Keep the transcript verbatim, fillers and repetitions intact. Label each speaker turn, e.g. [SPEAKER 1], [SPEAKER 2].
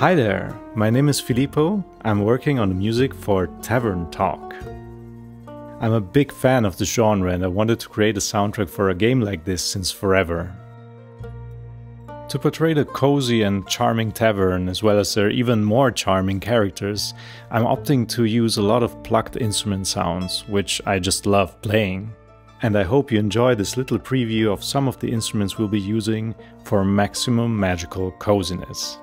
[SPEAKER 1] Hi there, my name is Filippo. I'm working on the music for Tavern Talk. I'm a big fan of the genre and I wanted to create a soundtrack for a game like this since forever. To portray the cozy and charming tavern as well as their even more charming characters, I'm opting to use a lot of plucked instrument sounds, which I just love playing. And I hope you enjoy this little preview of some of the instruments we'll be using for maximum magical coziness.